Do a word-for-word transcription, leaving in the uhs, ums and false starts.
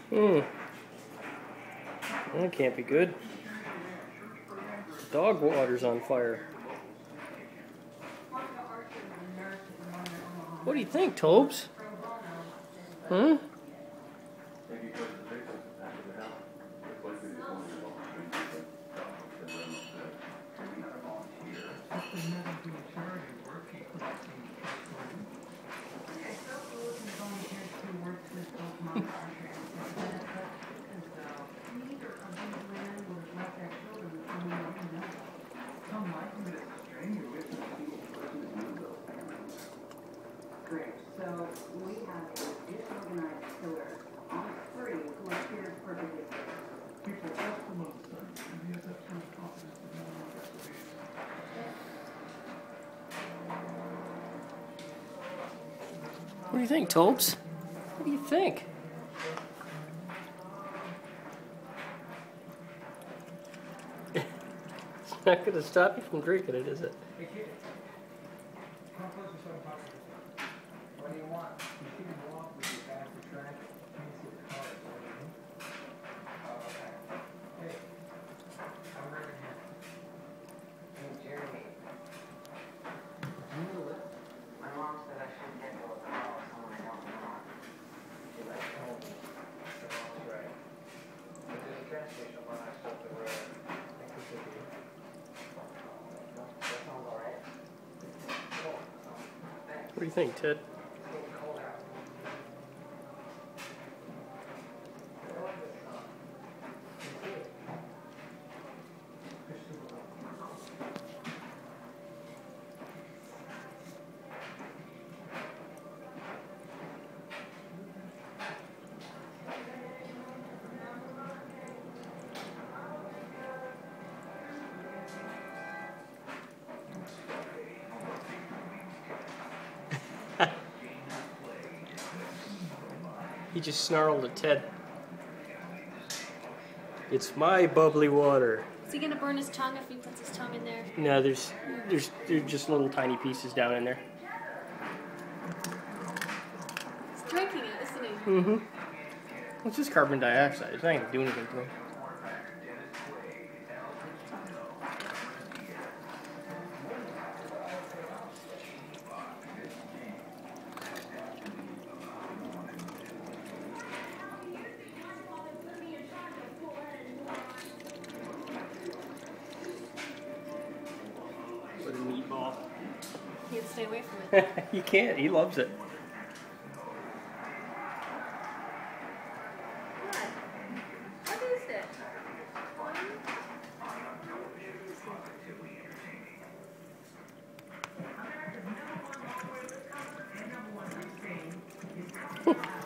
Hmm. That can't be good. Dog water's on fire. What do you think, Tobes? Hmm? Great. So we have a disorganized killer on a spree who appears perfectly safe. People just the most and he has absolute confidence in no one investigation. What do you think, Tobes? What do you think? It's not going to stop you from drinking it, is it? What do you want? You see him walk with your back to track. Can you see the car? Oh, okay. Hey, I'm right here. Hey, Jeremy. You knew it. My mom said I shouldn't get to a call with someone I don't know. She like told me. Your mom's right. But there's a gas station when I stopped the road. I think it's okay. That sounds alright. Cool. Thanks. What do you think, Ted? He just snarled at Ted. It's my bubbly water. Is he gonna burn his tongue if he puts his tongue in there? No, there's there's there's just little tiny pieces down in there. He's drinking it, isn't he? Mm-hmm. It's just carbon dioxide. It's not gonna do anything to him. What a meatball. You can stay away from it. You can't. He loves it. What is it? America's number one race game is